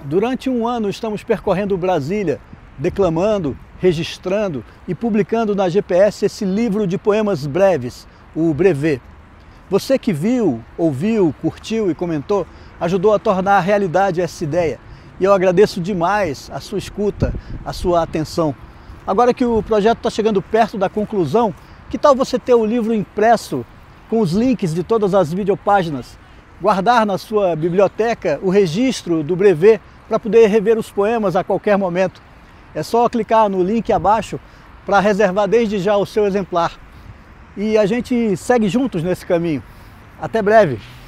Durante um ano estamos percorrendo Brasília, declamando, registrando e publicando na GPS esse livro de poemas breves, o Brevet. Você que viu, ouviu, curtiu e comentou, ajudou a tornar realidade essa ideia. E eu agradeço demais a sua escuta, a sua atenção. Agora que o projeto está chegando perto da conclusão, que tal você ter o livro impresso com os links de todas as videopáginas, guardar na sua biblioteca o registro do Brevet para poder rever os poemas a qualquer momento. É só clicar no link abaixo para reservar desde já o seu exemplar. E a gente segue juntos nesse caminho. Até breve!